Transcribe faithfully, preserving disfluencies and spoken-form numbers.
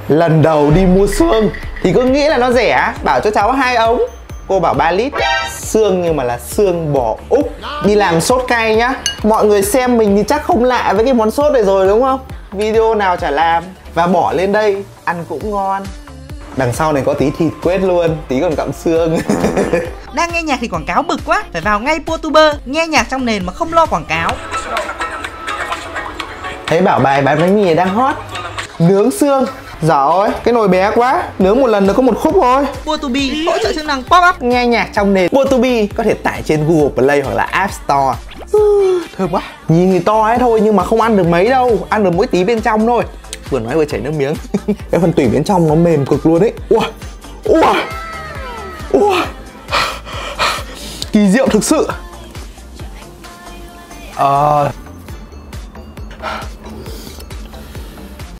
Lần đầu đi mua xương thì cứ nghĩ là nó rẻ, bảo cho cháu hai ống. Cô bảo ba lít. Xương nhưng mà là xương bò Úc. Đi làm sốt cay nhá. Mọi người xem mình thì chắc không lạ với cái món sốt này rồi đúng không? Video nào chả làm. Và bỏ lên đây, ăn cũng ngon. Đằng sau này có tí thịt quết luôn, tí còn cặm xương. Đang nghe nhạc thì quảng cáo bực quá, phải vào ngay PornTuber, nghe nhạc trong nền mà không lo quảng cáo. Thấy bảo bài bán bánh mì đang hot. Nướng xương. Dở ơi, cái nồi bé quá. Nướng một lần được có một khúc thôi. PornTuber hỗ trợ chức năng pop-up. Nghe nhạc trong nền. PornTuber có thể tải trên Google Play hoặc là App Store. Thơm quá. Nhìn thì to ấy thôi nhưng mà không ăn được mấy đâu. Ăn được mỗi tí bên trong thôi. Vừa nói vừa chảy nước miếng. Cái phần tủy bên trong nó mềm cực luôn ấy. Ui, ui, ui. Kỳ diệu thực sự. Ờ...